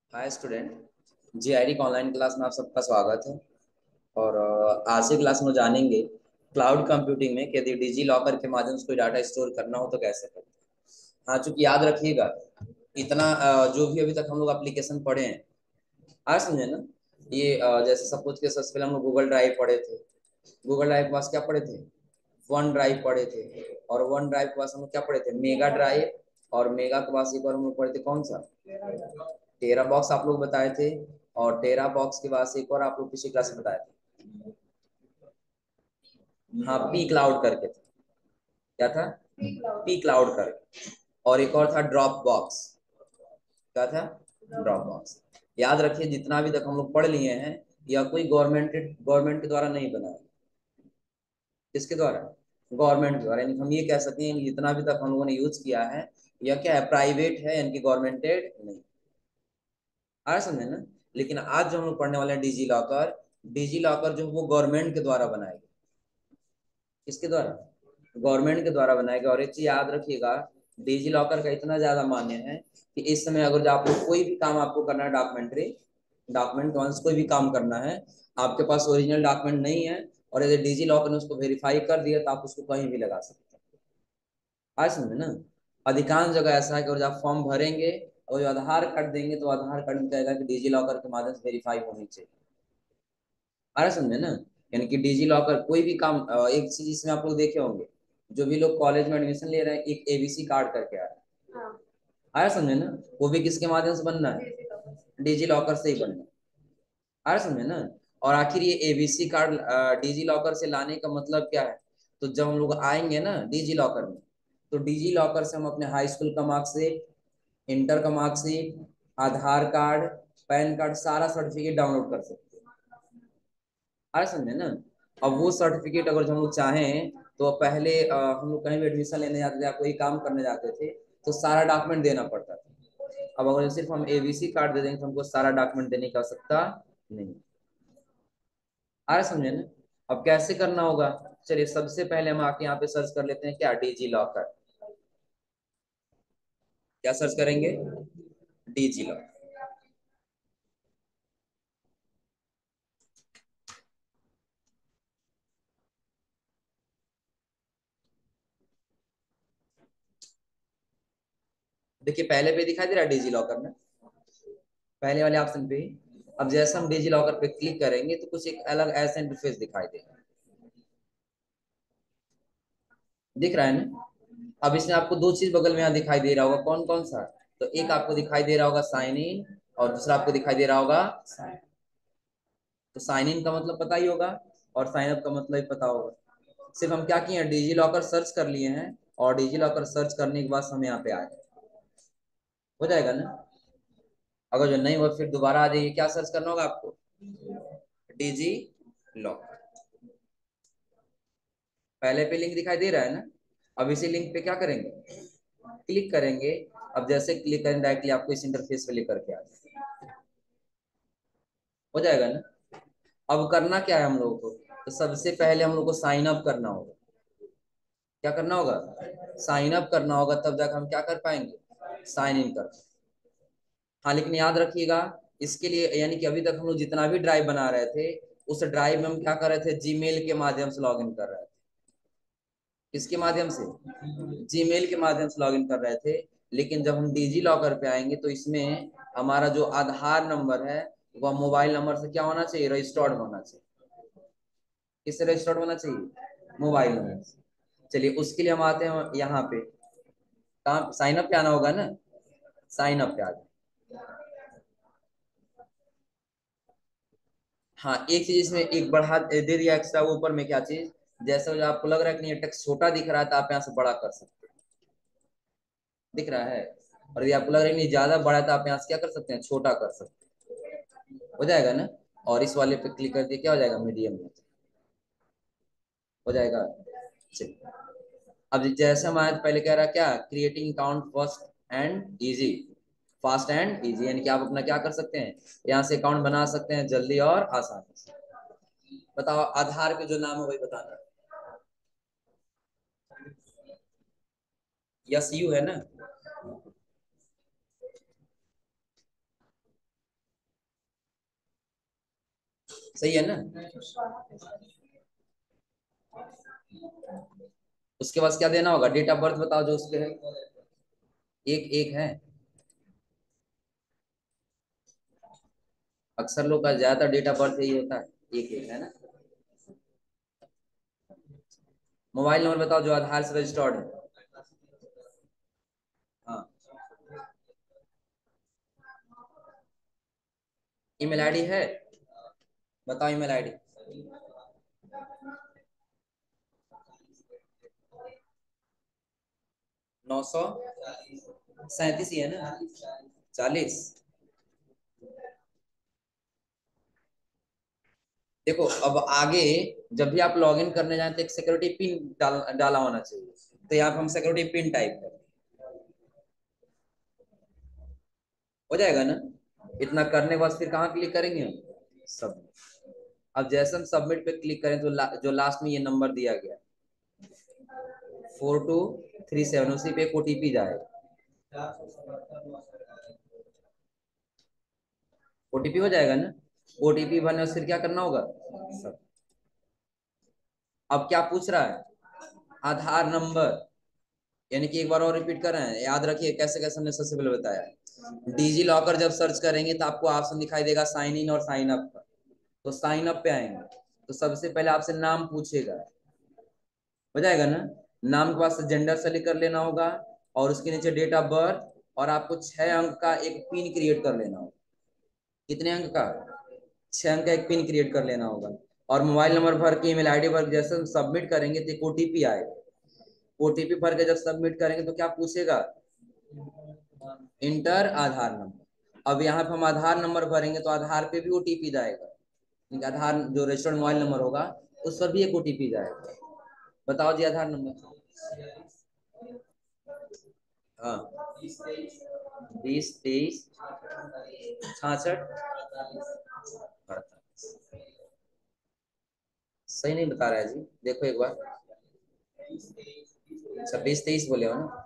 हाय student. GID का online class में आप सबका स्वागत है। और आज की क्लास में जानेंगे क्लाउड कंप्यूटिंग में कि यदि डिजी लॉकर के माध्यम से कोई डाटा स्टोर करना हो तो कैसे करते हैं। हाँ, चूंकि याद रखिएगा इतना जो भी अभी तक हम लोग एप्लीकेशन पढ़े हैं, आज समझे ना। ये जैसे सपोज के सबसे पहले हम लोग गूगल ड्राइव पढ़े थे। गूगल ड्राइव के पास क्या पढ़े थे? वन ड्राइव पढ़े थे। और वन ड्राइव के पास हम लोग क्या पढ़े थे? Mega drive. और मेगा के पास एक बार हम लोग पढ़े थे कौन सा? टेरा बॉक्स आप लोग बताए थे। और टेरा बॉक्स के बाद से एक और आप लोग पिछली क्लास में बताए थे। हाँ, पी क्लाउड करके था। क्या था? पी क्लाउड करके। और एक और था ड्रॉप बॉक्स। क्या था? Dropbox. याद रखिए जितना भी तक हम लोग पढ़ लिए हैं, या कोई गवर्नमेंट के द्वारा नहीं बना है। किसके द्वारा? गवर्नमेंट के द्वारा। यानी हम ये कह सकते हैं कि जितना भी तक हम लोगों ने यूज किया है, यह क्या है? प्राइवेट है, यानी कि गवर्नमेंटेड नहीं। आ समझे ना। लेकिन आज जो हम लोग पढ़ने वाले हैं डिजी लॉकर, डिजी लॉकर जो वो गवर्नमेंट के द्वारा बनाया गया। किसके द्वारा? गवर्नमेंट के द्वारा बनाया गया। और एक चीज याद रखिएगा, डिजी लॉकर का इतना ज्यादा मान्य है कि इस समय अगर जो आप लोग कोई भी काम आपको करना है, डॉक्यूमेंट वंस कोई भी काम करना है, आपके पास ओरिजिनल डॉक्यूमेंट नहीं है, और यदि डिजी लॉकर ने उसको वेरीफाई कर दिया तो आप उसको कहीं भी लगा सकते हैं। आज समझे ना। अधिकांश जगह ऐसा है कि अगर आप फॉर्म भरेंगे और जो आधार कार्ड देंगे तो आधार कार्ड में कहेगा कि डिजी लॉकर के माध्यम से वेरीफाई होनी चाहिए। आ रहा समझे ना। यानी कि डिजी लॉकर कोई भी काम एक चीज इसमें आप लोग देखे होंगे, जो भी लोग कॉलेज में एडमिशन ले रहे हैं एक एबीसी कार्ड करके आ रहा है। आया समझे ना। वो भी किसके माध्यम से बनना है? डिजी लॉकर से ही बनना है। आया समझे ना। और आखिर ये एबीसी कार्ड डिजी लॉकर से लाने का मतलब क्या है? तो जब हम लोग आएंगे ना डिजी लॉकर में, तो डिजी लॉकर से हम अपने हाई स्कूल का मार्कशीट, इंटर का marksheet, Aadhaar card, PAN card, सारा सर्टिफिकेट डाउनलोड कर सकते हैं। आ समझे ना। अब वो सर्टिफिकेट अगर हम लोग चाहें तो पहले हम लोग कहीं भी एडमिशन लेने जाते थे या कोई काम करने जाते थे तो सारा डॉक्यूमेंट देना पड़ता था। अब अगर सिर्फ हम एबीसी कार्ड दे देंगे तो हमको सारा डॉक्यूमेंट देने की आवश्यकता नहीं। आ रहा समझे ना। अब कैसे करना होगा? चलिए सबसे पहले हम आके यहाँ पे सर्च कर लेते हैं, क्या डिजी लॉकर। क्या सर्च करेंगे? DigiLocker. देखिए पहले पे दिखाई दे रहा है डिजी लॉकर में, पहले वाले ऑप्शन पे ही। अब जैसे हम डिजी लॉकर पे क्लिक करेंगे तो कुछ एक अलग ऐसा इंटरफेस दिखाई देगा। दिख रहा है ना। अब इसमें आपको दो चीज बगल में यहाँ दिखाई दे रहा होगा, कौन कौन सा? तो एक आपको दिखाई दे रहा होगा साइन इन, और दूसरा आपको दिखाई दे रहा होगा साइन। तो साइन इन का मतलब पता ही होगा, और साइन अप का मतलब ही पता होगा। सिर्फ हम क्या किए हैं, डिजी लॉकर सर्च कर लिए हैं, और डिजी लॉकर सर्च करने के बाद हम यहाँ पे आ गए। हो जाएगा ना। अगर जो नहीं हुआ फिर दोबारा आ जाइए, क्या सर्च करना होगा आपको? DigiLocker. पहले पे लिंक दिखाई दे रहा है ना। अब इसी लिंक पे क्या करेंगे? क्लिक करेंगे। अब जैसे क्लिक करेंगे डायरेक्टली आपको इस इंटरफेस पे लेकर के आ जाए। हो जाएगा ना। अब करना क्या है हम लोगों को? तो सबसे पहले हम लोग को साइन अप करना होगा। क्या करना होगा? साइन अप करना होगा, तब जाकर हम क्या कर पाएंगे? साइन इन कर। हाँ लेकिन याद रखिएगा, इसके लिए यानी कि अभी तक हम लोग जितना भी ड्राइव बना रहे थे, उस ड्राइव में हम क्या कर रहे थे? जीमेल के माध्यम से लॉगिन कर रहे थे। किसके माध्यम से? जीमेल के माध्यम से लॉगिन कर रहे थे। लेकिन जब हम डिजी लॉकर पे आएंगे तो इसमें हमारा जो आधार नंबर है वह मोबाइल नंबर से क्या होना चाहिए? रजिस्टर्ड होना चाहिए। किससे रजिस्टर्ड होना चाहिए? मोबाइल नंबर से। चलिए उसके लिए हम आते हैं यहाँ पे, कहाँ साइन अप पे आना होगा ना। साइन अप पे आ जाए। हाँ एक चीज इसमें एक बढ़ा दे दिया एक्स्ट्रा ऊपर में, क्या चीज? जैसे जो आपको लग रहा है कि ये टेक्स्ट छोटा दिख रहा है तो आप यहाँ से बड़ा कर सकते हैं। दिख रहा है। और यदि आपको लग रहा है कि ज्यादा बड़ा है तो आप यहाँ से क्या कर सकते हैं? छोटा कर सकते हैं। हो जाएगा ना। और इस वाले पे क्लिक कर दिए, क्या हो जाएगा? मीडियम में हो जाएगा। चलिए अब जैसे हमारे पहले कह रहा है क्या? Creating account fast and easy. Fast and easy यानी कि आप अपना क्या कर सकते हैं? यहाँ से अकाउंट बना सकते हैं जल्दी और आसानी से। बताओ आधार पे जो नाम है वही बताना। यस यू है ना। सही है ना। उसके बाद क्या देना होगा, डेट ऑफ बर्थ बताओ जो उसके है। एक एक है, अक्सर लोग का ज्यादातर डेट ऑफ बर्थ यही होता है, एक एक है ना। मोबाइल नंबर बताओ जो आधार से रजिस्टर्ड है। हाँ। ईमेल आईडी है, बताओ ईमेल आईडी। 937 ही है ना, 40। देखो अब आगे जब भी आप लॉगिन करने जाए तो एक सिक्योरिटी पिन डाला होना चाहिए, तो यहाँ पे हम सिक्योरिटी पिन टाइप करें, हो जाएगा ना। इतना करने के बाद फिर कहाँ क्लिक करेंगे हम, सब। अब जैसे हम सबमिट पे क्लिक करें तो जो लास्ट में ये नंबर दिया गया 4237, उसी पे एक ओटीपी जाएगा। ओटीपी हो जाएगा ना। ओटीपी भरने फिर क्या करना होगा, सब। अब क्या पूछ रहा है, आधार नंबर, यानी कि एक बार और रिपीट कर रहे हैं, याद रखिए कैसे कैसे हमने सबसे पहले बताया। डिजी लॉकर जब सर्च करेंगे तो आपको ऑप्शन दिखाई देगा साइन इन और साइन अप का, तो साइन अप पे आएंगे तो सबसे पहले आपसे नाम पूछेगा, हो जाएगा ना। नाम के पास जेंडर सेलेक्ट कर लेना होगा, और उसके नीचे डेट ऑफ बर्थ, और आपको 6 अंक का एक पिन क्रिएट कर लेना होगा। कितने अंक का, 6 अंक का एक पिन क्रिएट कर लेना होगा। और मोबाइल नंबर भर के ईमेल आईडी भर जैसे सबमिट करेंगे तो एक ओटीपी आएगा। ओटीपी भर के जब सबमिट करेंगे तो क्या पूछेगा, इंटर आधार नंबर। अब यहाँ पे हम आधार नंबर भरेंगे तो आधार पे भी ओटीपी जाएगा, आधार जो रजिस्टर्ड मोबाइल नंबर होगा उस पर भी एक ओटीपी जाएगा। बताओ जी आधार नंबर। हाँ, 20 23 66 सही नहीं बता रहा है जी, देखो एक बार। 26 23 बोले हो ना।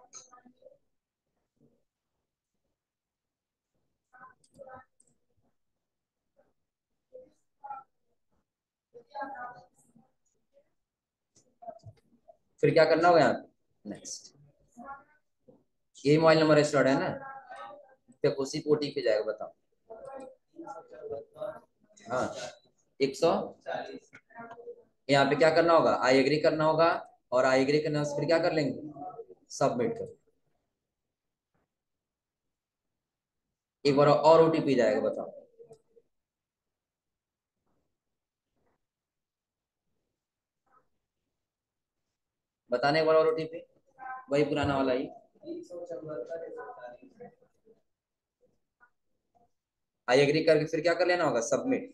फिर क्या करना होगा यहाँ पे, नेक्स्ट। यही मोबाइल नंबर रजिस्टर्ड है ना, फिर उसी पे ओटीपी जाएगा, बताओ। हाँ, 100। यहाँ पे क्या करना होगा, आई एग्री करना होगा, और आई एग्री करने से फिर क्या कर लेंगे, सबमिट कर। एक बार और ओटीपी जाएगा, बताओ। बताने एक बार और ओटीपी, वही पुराना वाला ही। आई एग्री करके फिर क्या कर लेना होगा, सबमिट।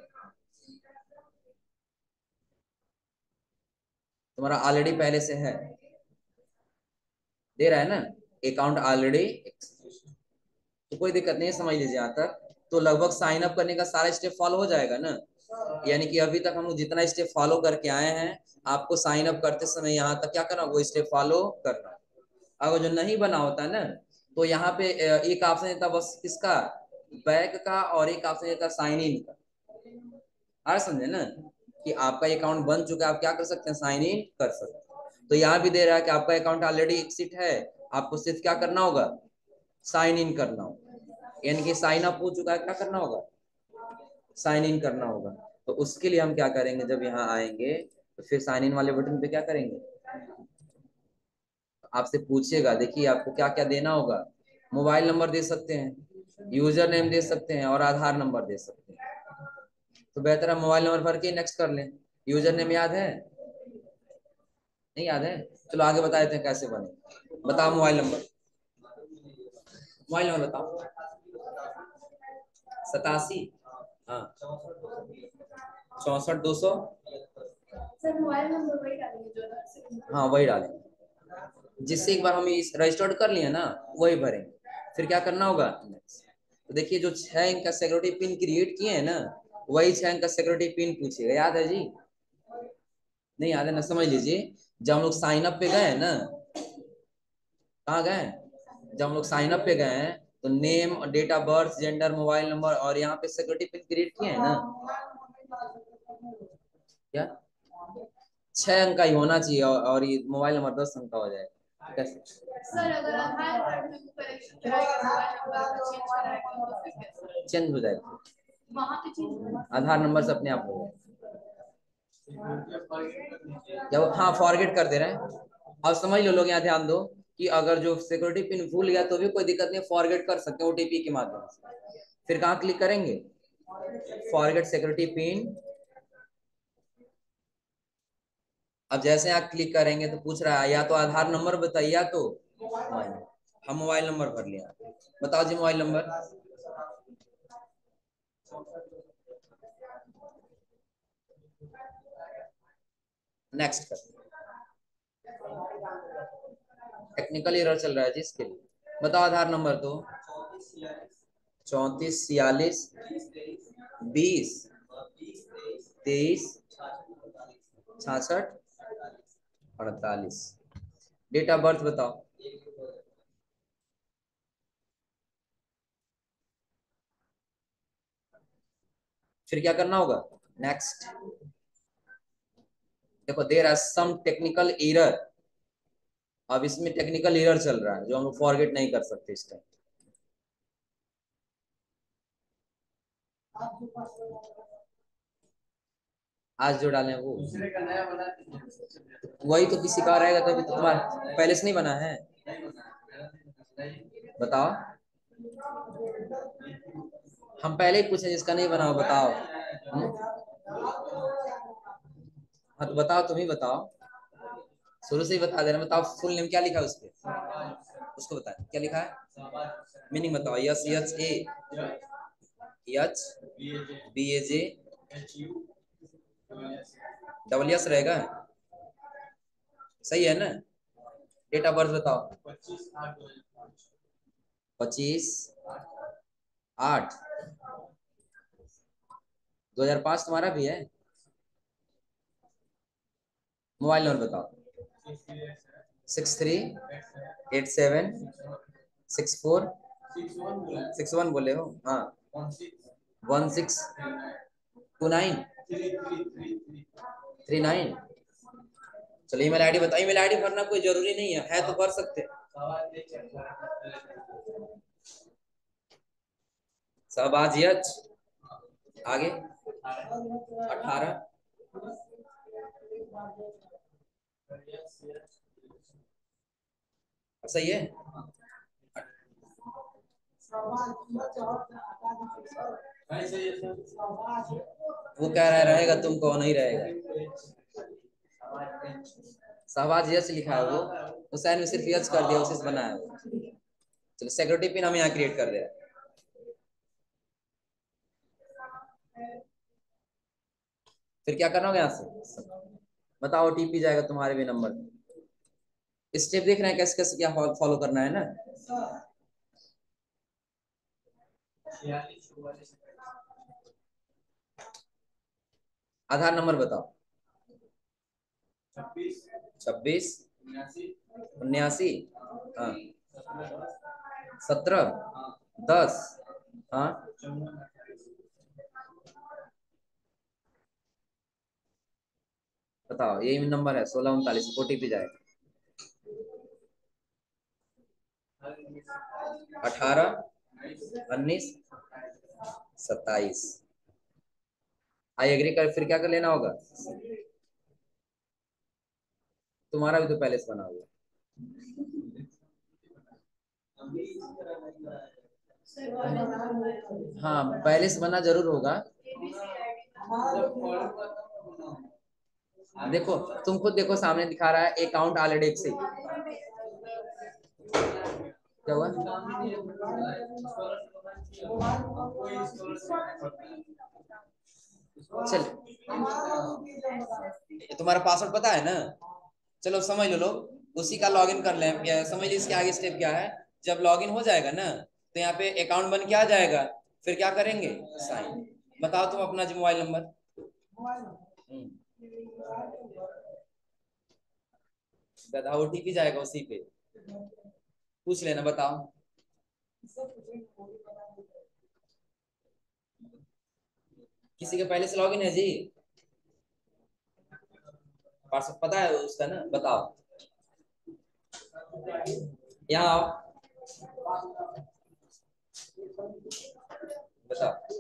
तुम्हारा ऑलरेडी पहले से है, दे रहा है ना, अकाउंट ऑलरेडी, तो कोई दिक्कत नहीं है, समझ लीजिए यहाँ तक। तो लगभग साइन अप करने का सारा स्टेप फॉलो हो जाएगा ना, यानी कि अभी तक हम लोग जितना स्टेप फॉलो करके आए हैं, आपको साइन अप करते समय यहाँ तक क्या करना, वो स्टेप फॉलो करना। अगर जो नहीं बना होता है ना, तो यहाँ पे एक ऑप्शन देता बस किसका, बैक का, और एक ऑप्शन देता साइन इन का। आ समझे ना, कि आपका अकाउंट बन चुका है, आप क्या कर सकते हैं, साइन इन कर सकते हैं। तो यहाँ भी दे रहा है कि आपका अकाउंट ऑलरेडी एक्सिट है, आपको सिर्फ क्या करना होगा, साइन इन करना होगा, यानी कि साइन अप हो चुका है, क्या करना होगा, साइन इन करना होगा। तो उसके लिए हम क्या करेंगे, जब यहाँ आएंगे तो फिर साइन इन वाले बटन पे क्या करेंगे, आपसे पूछेगा, देखिए आपको क्या क्या देना होगा। मोबाइल नंबर दे सकते हैं, यूजर नेम दे सकते हैं, और आधार नंबर दे सकते हैं। तो बेहतर है मोबाइल नंबर भर के नेक्स्ट कर लें। यूजर नेम याद है, नहीं याद है, चलो आगे बता देते हैं कैसे बने। बताओ मोबाइल नंबर, मोबाइल नंबर बताओ। 87, हाँ, 64 200। सर मोबाइल नंबर वही डालेंगे जो, हाँ वही डालेंगे, जिससे एक बार हम इस रजिस्टर्ड कर लिए ना, वही भरेंगे। फिर क्या करना होगा, तो देखिए जो 6 अंक का सिक्योरिटी पिन क्रिएट किए हैं ना, वही 6 अंक का सिक्योरिटी पिन पूछेगा, याद है जी, नहीं याद है ना, समझ लीजिए। जब हम लोग साइन अप पे गए हैं ना, कहाँ गए, जब हम लोग साइन अप पे गए हैं तो name, date of birth, gender, mobile number, और यहाँ पे सिक्योरिटी पिन क्रिएट किए हैं ना, क्या 6 अंक का ही होना चाहिए, और ये मोबाइल नंबर 10 अंक का हो जाए कैसे? सर अगर आधार कार्ड में करेक्शन चेंज हो जाएगा, वहाँ पे चेंज आधार नंबर से अपने आप हो जाए। क्या हाँ फॉरगेट कर दे रहे हैं। और समझ लो लोग, यहाँ ध्यान दो कि अगर जो सिक्योरिटी पिन भूल गया तो भी कोई दिक्कत नहीं, फॉरगेट कर सकते हैं ओटीपी के माध्यम से। फिर कहाँ क्लिक करेंगे? Forget security pin. अब जैसे आप क्लिक करेंगे तो पूछ रहा है या तो आधार नंबर बताइए या तो मोबाइल। हम मोबाइल नंबर भर लिया, बताओ जी मोबाइल नंबर। नेक्स्ट कर, टेक्निकल एरर चल रहा है जी इसके लिए। बताओ आधार नंबर तो 34 46 20 23 66 48। डेट ऑफ बर्थ बताओ। फिर क्या करना होगा? नेक्स्ट। देखो there are some technical error. अब इसमें टेक्निकल एरर चल रहा है जो हम फॉरगेट नहीं कर सकते इस टाइम। आज जो डाले वो दूसरे का नया बना, वही तो किसी का रहेगा तभी तो। तुम्हारा पहले से नहीं बना है, बताओ। हम पहले ही पूछे जिसका नहीं बना हो बताओ। हाँ तो बताओ, तुम ही बताओ, शुरू से ही बता देना। बताओ फुल नेम क्या लिखा है उस पे, उसको बता क्या लिखा है, मीनिंग बताओ। S H A H B A J double S रहेगा, सही है ना? डेट ऑफ बर्थ बताओ। 25/8/2005 तुम्हारा भी है। मोबाइल नंबर बताओ। 63876461 बोले हो, हाँ 162939। चलो ईमेल आईडी बताओ। ईमेल आईडी भरना कोई जरूरी नहीं है तो भर सकते। शहबाज यच, आगे 18 सही है। वो कह रहा है रहेगा, तुमको नहीं रहेगा। शहबाज यच लिखा है वो, हुसैन में सिर्फ यच कर दिया, उसी से बना है वो। चलो सिक्योरिटी पिन हम यहाँ क्रिएट कर दे रहे हैं। फिर क्या करना होगा यहाँ से बताओ। ओटीपी जाएगा तुम्हारे भी नंबर। स्टेप देख रहे हैं कैसे कैसे क्या फॉलो करना है ना। आधार नंबर बताओ। 26 79 हाँ 17 10 हाँ बताओ, यही नंबर है 1639। ओटीपी जाएगा 18 19 27। आई एग्री कर, फिर क्या कर लेना होगा? तुम्हारा भी तो पहले से बना हुआ। हाँ पहले से बना जरूर होगा। देखो तुम खुद देखो, सामने दिखा रहा है अकाउंट ऑलरेडी एक्सिस्ट। क्या हुआ? चल तुम्हारा पासवर्ड पता है ना? चलो समझ लो लोग, उसी का लॉगिन कर लें। समझ लीजिए इसके आगे स्टेप क्या है। जब लॉगिन हो जाएगा ना तो यहाँ पे अकाउंट बन के आ जाएगा। फिर क्या करेंगे? साइन। बताओ तुम अपना जो मोबाइल नंबर। बताओ ओटीपी जाएगा उसी पे, पूछ लेना बताओ। किसी के पहले से लॉगिन है जी? पासवर्ड पता है उसका ना? बताओ, यहाँ आओ, बताओ।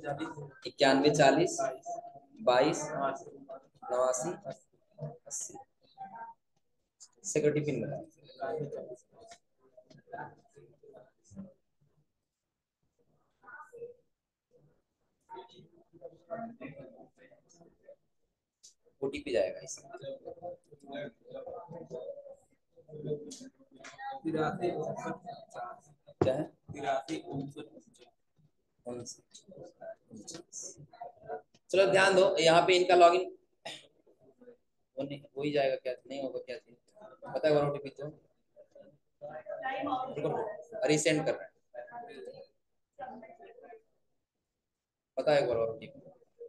91 40 22 89 80। सिक्योरिटी पिन बताओ। ओटीपी जाएगा इसमें। क्या है? 89 49। चलो ध्यान दो, यहाँ पे इनका लॉगिन वो नहीं हो ही जाएगा, क्या नहीं होगा, क्या चीज पता है? ओटीपी तो रिसेंड कर रहा है, पता है ओटीपी।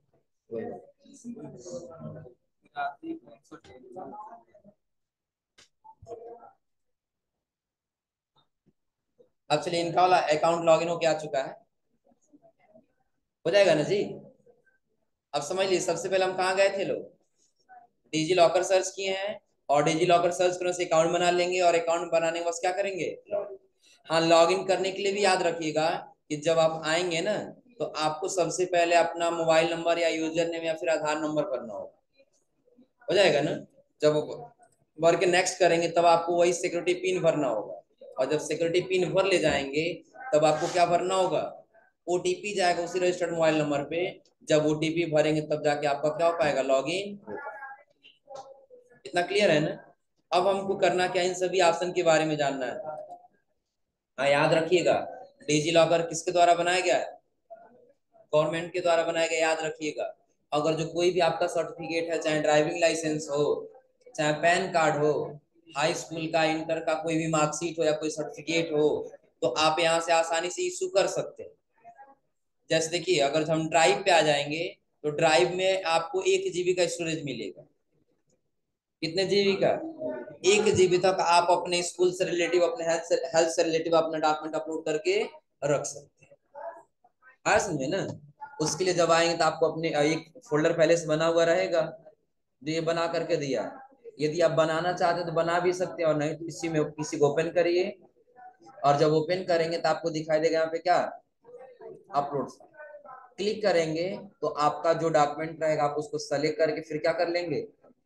अब चलिए, इनका वाला अकाउंट लॉगिन होके आ चुका है, हो जाएगा ना जी? अब समझ लीजिए, सबसे पहले हम कहाँ गए थे लोग? डिजी लॉकर सर्च किए हैं, और डिजी लॉकर सर्च करने से अकाउंट बना लेंगे, और अकाउंट बनाने के बाद क्या करेंगे? हाँ, लॉगिन करने के लिए भी याद रखिएगा कि जब आप आएंगे ना, तो आपको सबसे पहले अपना मोबाइल नंबर या यूजर नेम या फिर आधार नंबर भरना होगा। हो जाएगा ना? जब भर के नेक्स्ट करेंगे तब आपको वही सिक्योरिटी पिन भरना होगा, और जब सिक्योरिटी पिन भर ले जाएंगे तब आपको क्या भरना होगा? ओटीपी जाएगा उसी रजिस्टर्ड मोबाइल नंबर पे। जब ओटीपी भरेंगे तब जाके आपका क्या हो पाएगा? लॉगिन। इतना क्लियर है ना? अब हमको करना क्या, इन सभी ऑप्शन के बारे में जानना है। हाँ, याद रखिएगा, डिजी लॉकर किसके द्वारा बनाया गया है? गवर्नमेंट के द्वारा बनाया गया, याद रखिएगा। अगर जो कोई भी आपका सर्टिफिकेट है, चाहे ड्राइविंग लाइसेंस हो, चाहे पैन कार्ड हो, हाई स्कूल का, इंटर का कोई भी मार्कशीट हो या कोई सर्टिफिकेट हो, तो आप यहाँ से आसानी से इशू कर सकते हैं। जैसे देखिए, अगर हम ड्राइव पे आ जाएंगे, तो ड्राइव में आपको 1 GB का स्टोरेज मिलेगा। कितने जीबी का? 1 GB तक आप अपने स्कूल से रिलेटिव, अपने हेल्थ से रिलेटिव अपना डॉक्यूमेंट अपलोड करके रख सकते हैं। आया समझे ना? उसके लिए जब आएंगे तो आपको अपने एक फोल्डर पहले से बना हुआ रहेगा, जो ये बना करके दिया है। यदि आप बनाना चाहते हैं तो बना भी सकते हैं, और नहीं तो इसी में किसी को ओपन करिए, और जब ओपन करेंगे तो आपको दिखाई देगा यहाँ पे क्या? अपलोड। क्लिक करेंगे तो आपका जो डॉक्यूमेंट रहेगा आप उसको सेलेक्ट करके फिर क्या कर लेंगे?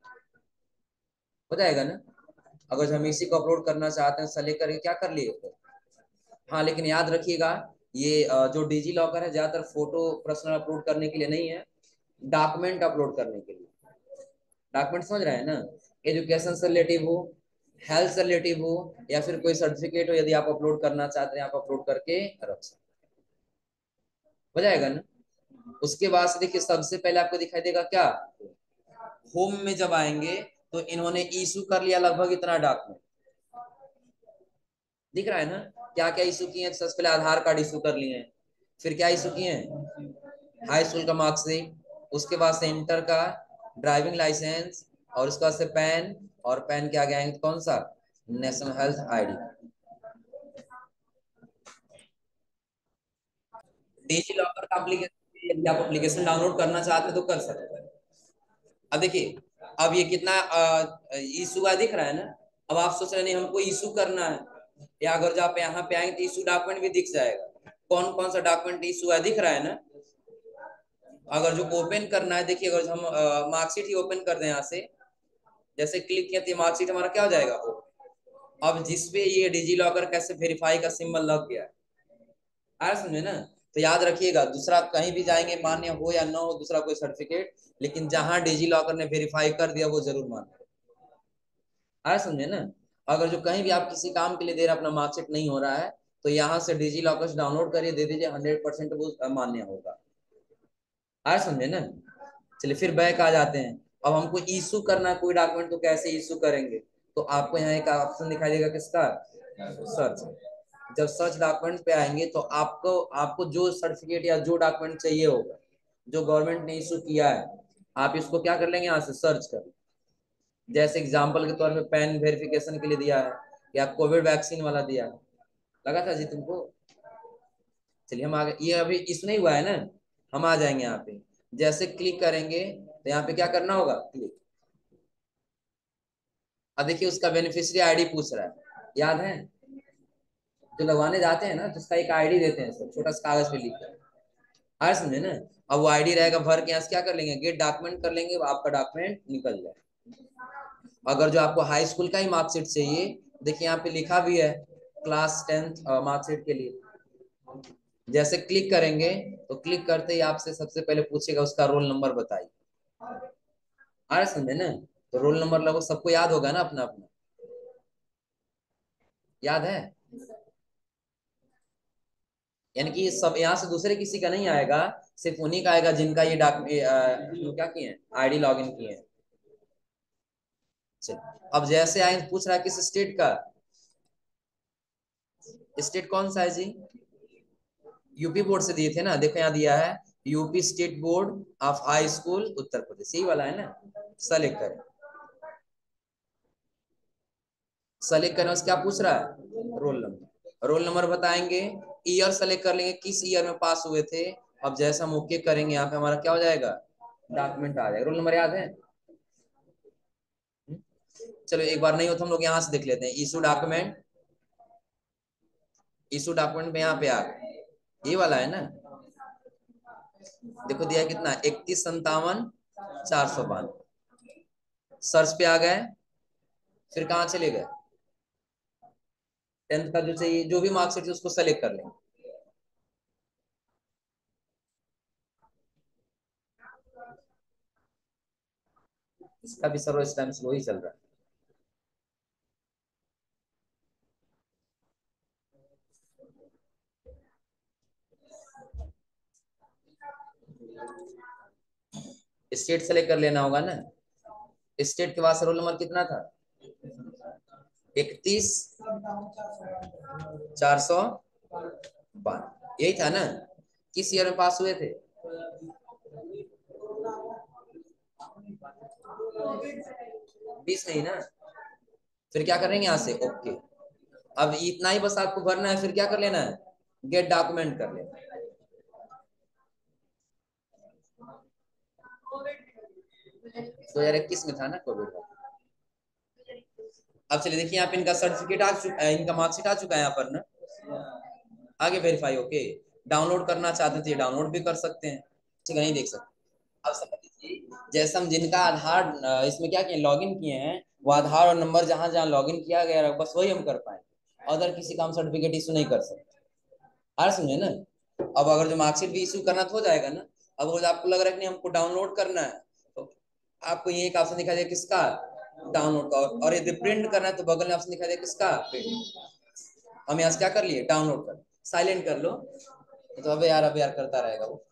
हो जाएगा ना? अगर हम इसी को अपलोड करना चाहते हैं, सेलेक्ट करके क्या कर लिए तो। हाँ, लेकिन याद रखिएगा, ये जो डिजी लॉकर है ज्यादातर फोटो पर्सनल अपलोड करने के लिए नहीं है, डॉक्यूमेंट अपलोड करने के लिए। डॉक्यूमेंट समझ रहे हैं ना? एजुकेशन से रिलेटिव हो, हेल्थ से रिलेटिव हो, या फिर कोई सर्टिफिकेट हो, यदि आप अपलोड करना चाहते हैं आप अपलोड करके रख सकते। हो जाएगा ना? उसके बाद से देखिए, सबसे पहले आपको दिखाई देगा क्या? होम में जब आएंगे तो इन्होंने इशू कर लिया लगभग इतना डॉक्यूमेंट, दिख रहा है ना? क्या क्या इशू किए हैं? सबसे पहले आधार कार्ड इशू कर लिए हैं, फिर क्या इशू किए हैं? हाई स्कूल का मार्कशीट, उसके बाद से इंटर का, ड्राइविंग लाइसेंस, और उसके बाद से पैन, और पैन के आगे आएंगे कौन सा? National health ID. DigiLocker का एप्लीकेशन, यदि आप एप्लीकेशन डाउनलोड करना चाहते हैं तो कर सकते हैं। अब देखिए, अब ये कितना इशू का दिख रहा है ना? अब आप सोच रहे नहीं हमको इशू करना है, या अगर जो आप यहाँ पे आएंगे तो इशू डॉक्यूमेंट भी दिख जाएगा, कौन कौन सा डॉक्यूमेंट इशू है दिख रहा है ना? अगर जो ओपन करना है, देखिए, अगर हम मार्कशीट ही ओपन कर दें यहाँ से, जैसे क्लिक किया तो मार्कशीट हमारा क्या हो जाएगा? अब जिसपे ये डिजी लॉकर कैसे वेरीफाई का सिंबल लग गया है, आया समझे ना? तो याद रखिएगा, दूसरा कहीं भी जाएंगे, मान्य हो या ना हो दूसरा कोई सर्टिफिकेट, लेकिन जहां डिजी लॉकर ने वेरीफाई कर दिया वो जरूर मान्य। आया समझे ना? अगर जो कहीं भी आप किसी काम के लिए दे रहे अपना मार्कशीट नहीं हो रहा है, तो यहाँ से डिजी लॉकर से डाउनलोड करिए, दे दीजिए, 100% वो मान्य होगा। आया समझे ना? चलिए फिर बैक आ जाते हैं। अब हमको इशू करना है कोई डॉक्यूमेंट, तो कैसे इशू करेंगे? तो आपको यहाँ एक ऑप्शन दिखाई देगा, किसका? सर्च। जब सर्च डॉक्यूमेंट पे आएंगे तो आपको आपको जो सर्टिफिकेट या जो डॉक्यूमेंट चाहिए होगा, जो गवर्नमेंट ने इशू किया है, आप इसको क्या कर लेंगे? यहाँ से सर्च कर। जैसे एग्जाम्पल के तौर पे पैन वेरिफिकेशन के लिए दिया है, या कोविड वैक्सीन वाला दिया है, लगा था जी तुमको? चलिए हम आगे, ये अभी इशू नहीं हुआ है ना, हम आ जाएंगे यहाँ पे। जैसे क्लिक करेंगे तो यहाँ पे क्या करना होगा, क्लिक। अब देखिए उसका बेनिफिशियरी आईडी पूछ रहा है, याद है? जो लगवाने जाते हैं ना तो उसका एक आईडी देते हैं, सब छोटा सा कागज पे लिख कर, आया समझे ना? अब वो आईडी रहेगा, भर के यहाँ से क्या कर लेंगे, गेट डॉक्यूमेंट कर लेंगे, आपका डॉक्यूमेंट निकल जाए। अगर जो आपको हाई स्कूल का ही मार्कशीट चाहिए, देखिए यहाँ पे लिखा भी है क्लास 10th मार्कशीट के लिए। जैसे क्लिक करेंगे तो क्लिक करते ही आपसे सबसे पहले पूछेगा उसका रोल नंबर बताइए। आ रहा समझे ना? तो रोल नंबर लगभग सबको याद होगा ना अपना अपना, याद है? यानी कि सब यहाँ से दूसरे किसी का नहीं आएगा, सिर्फ उन्हीं का आएगा जिनका ये डॉक्यूमेंट क्या किए हैं, आईडी लॉगिन किए हैं। चलिए अब जैसे आए पूछ रहा है किस स्टेट का, स्टेट कौन सा है जी? यूपी बोर्ड से दिए थे ना, देखो यहाँ दिया है UP state board of high school Uttar Pradesh, यही वाला है ना। सेलेक्ट करें, सेलेक्ट करने से क्या पूछ रहा है, रोल नंबर। रोल नंबर बताएंगे, ईयर सेलेक्ट कर लेंगे किस ईयर में पास हुए थे। अब जैसा हम ओके करेंगे यहाँ पे हमारा क्या हो जाएगा, डॉक्यूमेंट आ जाएगा। रोल नंबर याद है? चलो एक बार नहीं हो तो हम लोग यहाँ से देख लेते हैं, इशू डॉक्यूमेंट, इशू डॉक्यूमेंट में यहाँ पे आ गए, ये वाला है ना। देखो दिया कितना, 3157 492। सर्च पे आ गए, फिर कहाँ चले गए, 10th का जो चाहिए, जो भी मार्कशीट है उसको सेलेक्ट कर लेंगे। इसका भी सर्वर इस टाइम स्लो ही चल रहा है। स्टेट सेलेक्ट कर लेना होगा ना, स्टेट के बाद से रोल नंबर कितना था, 31 492, यही था ना? किस ईयर में पास हुए थे, 20 नहीं ना? फिर क्या करेंगे यहाँ से, ओके। अब इतना ही बस आपको भरना है, फिर क्या कर लेना है, गेट डॉक्यूमेंट कर लेना है। 2021 में था ना कोविड का। अब चलिए देखिए यहाँ पे इनका सर्टिफिकेट आ चुका है, इनका मार्कशीट आ चुका है यहाँ पर ना, आगे वेरीफाई ओके। डाउनलोड करना चाहते थे डाउनलोड भी कर सकते हैं, ठीक है, नहीं देख सकते। अब समझ लीजिए, जैसे हम जिनका आधार इसमें क्या किए, लॉगिन किए हैं, वो आधार और नंबर जहां जहां लॉगिन किया गया है बस वही हम कर पाएंगे, अदर किसी का हम सर्टिफिकेट इशू नहीं कर सकते। आ रहा समझे ना? अब अगर जो मार्कशीट भी इशू करना तो हो जाएगा ना। अब अगर आपको लग रहा है कि नहीं हमको डाउनलोड करना है, तो आपको ये एक ऑप्शन दिखाई दे किसका, डाउनलोड का। और यदि प्रिंट करना है तो बगल में ऑप्शन दिखाई दे किसका, प्रिंट। हम यहाँ से क्या कर लिए, डाउनलोड कर, साइलेंट कर लो, तो अब यार करता रहेगा वो।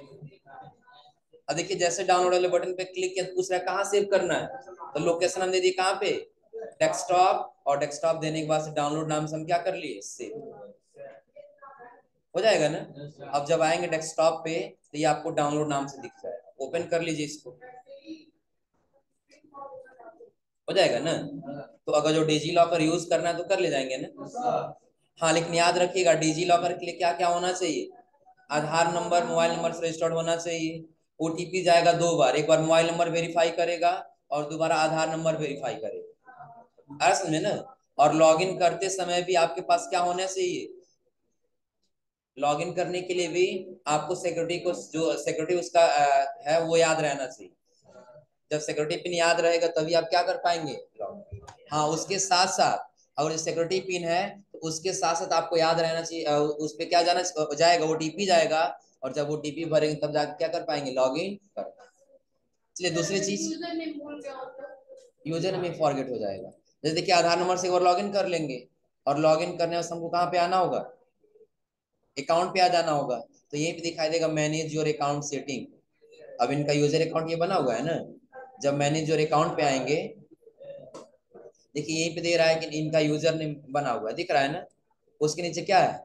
अब देखिए जैसे डाउनलोड वाले बटन पे क्लिक किया तो पूछ रहा है कहाँ सेव करना है, तो लोकेशन हम दे दिए कहाँ पे, डेस्कटॉप, और डेस्कटॉप देने के बाद से डाउनलोड नाम से हम क्या कर लिए, सेव। हो जाएगा ना? अब जब आएंगे डेस्कटॉप पे तो ये आपको डाउनलोड नाम से दिख जाएगा, ओपन कर लीजिए इसको, हो जाएगा ना? तो अगर जो डिजी लॉकर यूज करना है तो कर ले जाएंगे ना। हाँ लेकिन याद रखिएगा डिजी लॉकर के लिए क्या क्या होना चाहिए, आधार नंबर मोबाइल नंबर से रजिस्टर्ड होना चाहिए। ओटीपी जाएगा 2 बार, एक बार मोबाइल नंबर वेरीफाई करेगा और दोबारा आधार नंबर वेरीफाई करेगा, आ समझे ना? और लॉगिन करते समय भी आपके पास क्या होना चाहिए, लॉगिन करने के लिए भी आपको सिक्योरिटी को, जो सिक्योरिटी उसका है वो याद रहना चाहिए। जब सिक्योरिटी पिन याद रहेगा तभी आप क्या कर पाएंगे, लॉगिन। हाँ उसके साथ साथ अगर सिक्योरिटी पिन है तो उसके साथ साथ आपको याद रहना चाहिए, उस पर क्या जाना जाएगा, ओटीपी जाएगा, और जब ओटीपी भरेंगे तब जाकर क्या कर पाएंगे, लॉगिन कर। चलिए दूसरी चीज, यूजर नेम फॉरगेट हो जाएगा। जैसे देखिए आधार नंबर से एक बार लॉगिन कर लेंगे, और लॉगिन करने से हमको कहाँ पे आना होगा, अकाउंट पे आ जाना होगा। तो यहीं पे दिखाई देगा मैनेज योर अकाउंट सेटिंग। अब इनका यूजर अकाउंट ये बना हुआ है ना, जब मैनेज योर अकाउंट पे आएंगे, देखिए यहीं पे दे रहा है कि इनका यूजर नेम बना हुआ है, दिख रहा है ना? उसके नीचे क्या है,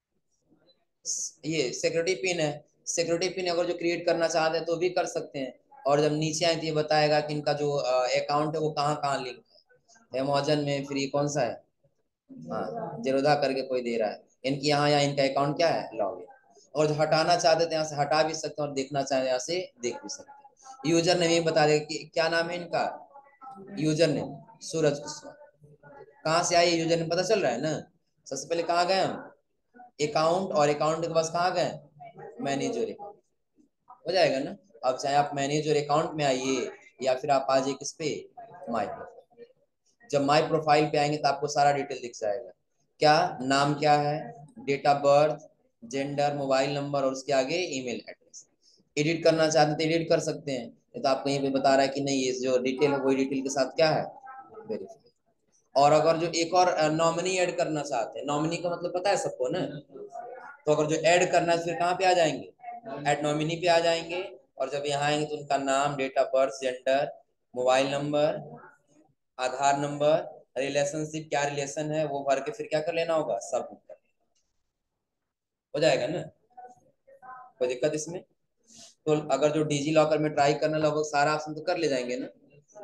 ये सिक्योरिटी पिन है। सिक्योरिटी पिन अगर जो क्रिएट करना चाहते हैं तो भी कर सकते हैं। और जब नीचे आए तो ये बताएगा कि इनका जो अकाउंट है वो कहाँ कहाँ लिंक है, अमेजन में, फिर ये कौन सा है, हाँ जेरोधा करके कोई दे रहा है, इनकी यहाँ यहाँ इनका अकाउंट क्या है, लॉग इन। और जो हटाना चाहते थे यहाँ से हटा भी सकते हैं और देखना चाहते यहाँ से देख भी सकते हैं। यूजर नेम ये बता देगा कि क्या नाम है इनका, यूजर नेम सूरज कुशवाहा। कहाँ से आई यूजर नेम पता चल रहा है ना। सबसे पहले कहाँ गए हम, अकाउंट, और अकाउंट के पास कहाँ गए, मैनेजर अकाउंट, हो जाएगा ना। अब चाहे आप मैनेजर अकाउंट में आइए या फिर आप आ जाइए किस पे, माई प्रोफाइल। जब माई प्रोफाइल पे आएंगे तो आपको सारा डिटेल दिख जाएगा, क्या नाम क्या है, date of birth, gender, mobile number और उसके आगे ईमेल एड्रेस। एडिट करना चाहते हैं तो एडिट कर सकते हैं, नहीं तो आपको यहीं पे बता रहा है कि नहीं ये जो डिटेल है वही डिटेल के साथ क्या है, वेरीफाई। और अगर जो एक और नॉमिनी ऐड करना चाहते हैं, नॉमिनी का मतलब पता है सबको ना, तो अगर जो ऐड करना है फिर कहाँ पे आ जाएंगे, ऐड नॉमिनी पे आ जाएंगे। और जब यहाँ आएंगे तो उनका नाम, date of birth, gender, mobile number, Aadhaar number, relationship क्या रिलेशन है वो भर के फिर क्या कर लेना होगा, सबमिट कर, हो जाएगा ना। कोई दिक्कत इसमें। तो अगर जो डिजी लॉकर में ट्राई करना लगभग सारा ऑप्शन तो कर ले जाएंगे ना।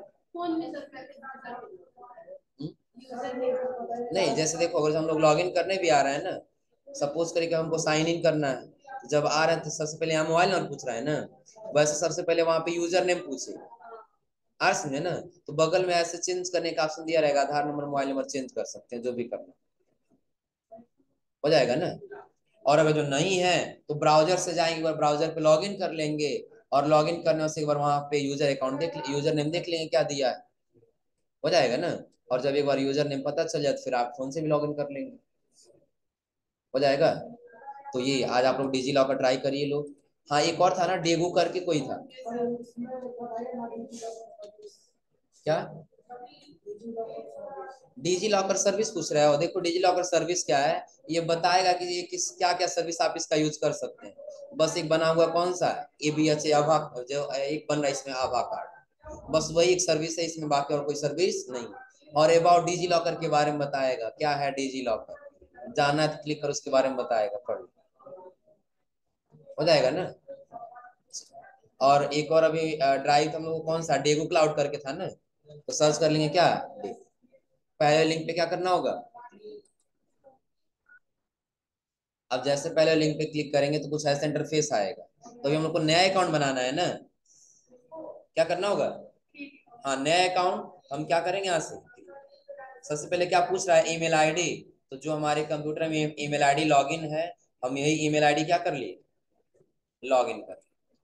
नहीं जैसे देखो अगर हम लोग लॉग इन करने भी आ रहे हैं ना, सपोज करिए कि हमको साइन इन करना है, जब आ रहे हैं तो सबसे पहले यहाँ मोबाइल नंबर पूछ रहा है ना, वैसे सबसे पहले वहां पे यूजर नेम पूछे, आ समझे ना। तो बगल में ऐसे चेंज करने का ऑप्शन दिया रहेगा, Aadhaar number mobile number change कर सकते हैं, जो भी करना, हो जाएगा ना। और अगर जो नहीं है तो ब्राउजर से जाएंगे, एक बार ब्राउजर पे लॉगिन कर लेंगे, और लॉगिन करने से एक बार वहां पे यूजर अकाउंट देख, यूजर नेम देख लेंगे क्या दिया है, हो जाएगा ना। और जब एक बार यूजर नेम पता चल जाए तो फिर आप फोन से भी लॉगिन कर लेंगे, हो जाएगा। तो ये आज आप लोग डिजी लॉकर ट्राई करिए लोग। हाँ एक और था ना, डेगू करके कोई था, क्या, डिजी लॉकर सर्विस पूछ रहे हो। देखो डिजी लॉकर सर्विस क्या है, ये बताएगा कि ये किस क्या क्या सर्विस आप इसका यूज कर सकते हैं। बस एक बना हुआ कौन सा, एबीएच आभा, जो एक बन रहा है इसमें आभा कार्ड, बस वही एक सर्विस है इसमें, बाकी और कोई सर्विस नहीं। और अबाउट डिजी लॉकर के बारे में बताएगा, क्या है डिजी लॉकर, जाना है तो क्लिक कर उसके बारे में बताएगा, पढ़ लो, हो जाएगा ना। और एक और अभी ड्राइव हम लोग कौन सा डेगू क्लाउड करके था ना, तो सर्च कर लेंगे क्या, पहले लिंक पे क्या करना होगा। अब जैसे पहले लिंक पे क्लिक करेंगे तो कुछ ऐसा इंटरफेस आएगा, तो हम लोग को नया अकाउंट बनाना है ना, क्या करना होगा, हाँ नया अकाउंट हम क्या करेंगे यहाँ से, सबसे पहले क्या पूछ रहा है, ईमेल आईडी। तो जो हमारे कंप्यूटर में ईमेल आईडी लॉगिन है, हम यही ईमेल आईडी क्या कर लिए, लॉगिन कर,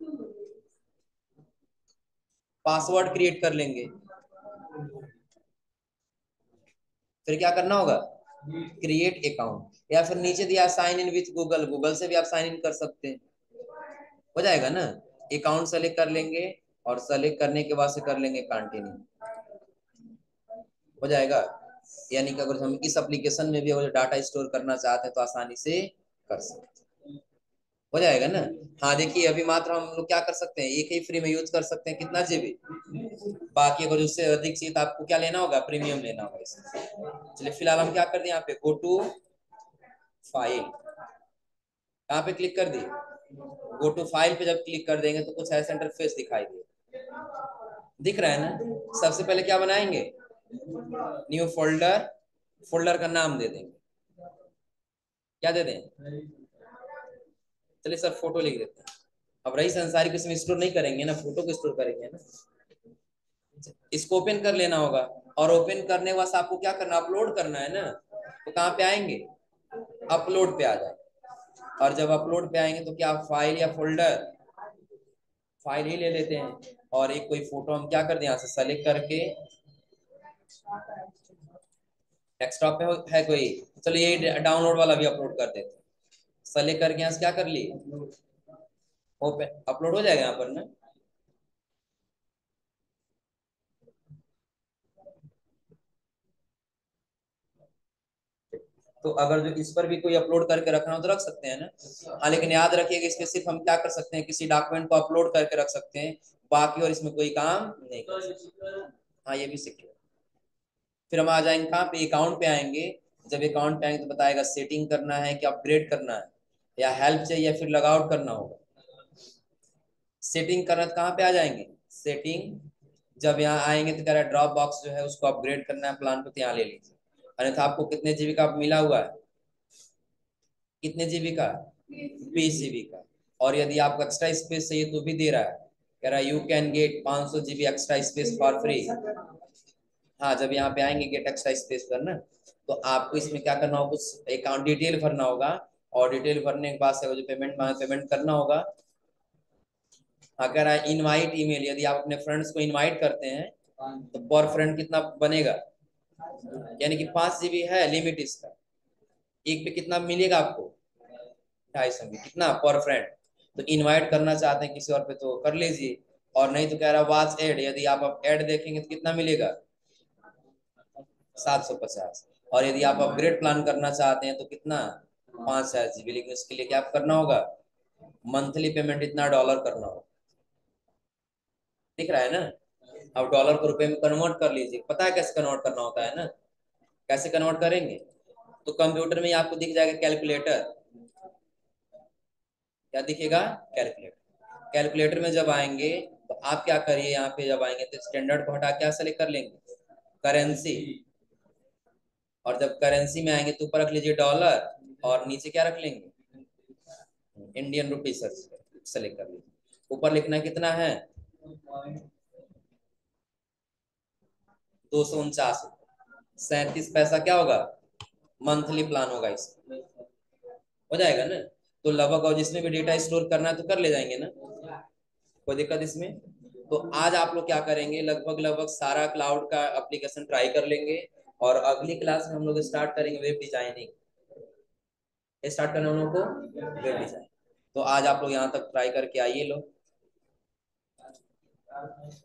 पासवर्ड क्रिएट कर लेंगे। फिर क्या करना होगा, क्रिएट अकाउंट, या फिर नीचे दिया sign in with Google, Google से भी आप साइन इन कर सकते हैं, हो जाएगा ना। अकाउंट सेलेक्ट कर लेंगे, और सेलेक्ट करने के बाद से कर लेंगे कंटिन्यू, हो जाएगा। यानी कि अगर हम इस एप्लीकेशन में भी अगर डाटा स्टोर करना चाहते हैं तो आसानी से कर सकते हैं, हो जाएगा ना। हाँ देखिए अभी मात्र हम लोग क्या कर सकते हैं, एक ही फ्री में यूज कर सकते हैं, कितना जीबी, बाकी अगर उससे अधिक चाहिए तो आपको क्या लेना होगा, प्रीमियम लेना होगा इसमें। चलिए फिलहाल हम क्या कर दिए, यहाँ पे गो टू फाइल, कहाँ पे क्लिक कर दिए, गो टू फाइल पे जब क्लिक कर देंगे तो कुछ ऐसा इंटरफेस दिखाई दे, दिख रहा है ना। सबसे पहले क्या बनाएंगे, न्यू फोल्डर, फोल्डर का नाम दे देंगे, क्या दे दें, चलिए सर फोटो लिख देते हैं। अब रही संसारी को इसमें स्टोर नहीं करेंगे ना, फोटो को स्टोर करेंगे ना। इसको ओपन कर लेना होगा, और ओपन करने के बाद आपको क्या करना, अपलोड करना है ना। तो कहाँ पे आएंगे, अपलोड पे आ जाए, और जब अपलोड पे आएंगे तो क्या फाइल या फोल्डर, फाइल ही ले लेते हैं, और एक कोई फोटो हम क्या कर दें यहाँ से सेलेक्ट करके, डेस्कटॉप पे है कोई, चलिए ये डाउनलोड वाला भी अपलोड कर देते हैं। सेलेक्ट करके यहाँ से क्या कर लिए, ओपन, अपलोड हो जाएगा यहाँ पर ना। तो अगर जो इस पर भी कोई अपलोड करके रखना हो तो रख सकते हैं ना। हाँ लेकिन याद रखिएगा इसमें सिर्फ हम क्या कर सकते हैं, किसी डॉक्यूमेंट को अपलोड करके रख सकते हैं, बाकी और इसमें कोई काम नहीं कर सकते। हाँ ये भी सिक्योर। फिर हम आ जाएंगे कहाँ पे, अकाउंट पे आएंगे। जब अकाउंट पे आएंगे तो बताएगा सेटिंग करना है कि अपग्रेड करना है, या हेल्प चाहिए, या फिर लॉग आउट करना होगा। सेटिंग करना तो कहाँ पे आ जाएंगे, सेटिंग, जब यहाँ आएंगे तो कह रहा है ड्रॉप बॉक्स जो है उसको अपग्रेड करना है प्लान को, तो यहाँ ले लीजिए। अन्यथा आपको कितने जीबी का मिला हुआ है, कितने जीबी का, पीसीबी का। और यदि आपको एक्स्ट्रा स्पेस चाहिए तो भी दे रहा है, कह रहा है you can get 500 GB extra space for free. हाँ, जब यहाँ पे आएंगे गेट एक्स्ट्रा स्पेस पर ना, तो आपको इसमें क्या करना होगा, कुछ अकाउंट डिटेल भरना होगा, और डिटेल भरने के बाद से जो पेमेंट मांगे पेमेंट करना होगा। अगर इनवाइट ईमेल, यदि आप अपने फ्रेंड्स को इनवाइट करते हैं तो पर फ्रेंड कितना बनेगा, यानी कि 5 GB है लिमिट इसका, एक पे कितना मिलेगा आपको, 250 में कितना पर फ्रेंड। तो इनवाइट करना चाहते हैं किसी और पे तो कर लीजिए, और नहीं तो कह रहा वॉच एड, यदि आप अब एड देखेंगे तो कितना मिलेगा, 750। और यदि आप अपग्रेड प्लान करना चाहते हैं तो कितना, 5000 GB। लेकिन उसके लिए क्या करना होगा, मंथली पेमेंट इतना डॉलर करना होगा, दिख रहा है ना। अब डॉलर को रुपए में कन्वर्ट कर लीजिए, पता है कैसे कन्वर्ट करना होता है ना, कैसे कन्वर्ट करेंगे, तो कंप्यूटर में आपको दिख जाएगा कैलकुलेटर, क्या दिखेगा, कैलकुलेटर। कैलकुलेटर में जब आएंगे तो आप क्या करिए, यहाँ पे जब आएंगे तो स्टैंडर्ड को हटा क्या सेलेक्ट कर लेंगे, करेंसी। और जब करेंसी में आएंगे तो ऊपर रख लीजिए डॉलर, और नीचे क्या रख लेंगे, इंडियन रुपी सर्च सेलेक्ट कर लीजिए। ऊपर लिखना कितना है, 249 पैसा क्या होगा, मंथली प्लान होगा इसका, हो जाएगा ना। तो लगभग, और जिसमें भी डेटा स्टोर करना है तो कर ले जाएंगे ना, कोई दिक्कत इसमें। तो आज आप लोग क्या करेंगे, लगभग लगभग सारा क्लाउड का एप्लीकेशन ट्राई कर लेंगे, और अगली क्लास में हम लोग स्टार्ट करेंगे वेब डिजाइनिंग, स्टार्ट करना हम लोग को वेब डिजाइन। तो आज आप लोग यहाँ तक ट्राई करके आइए लोग।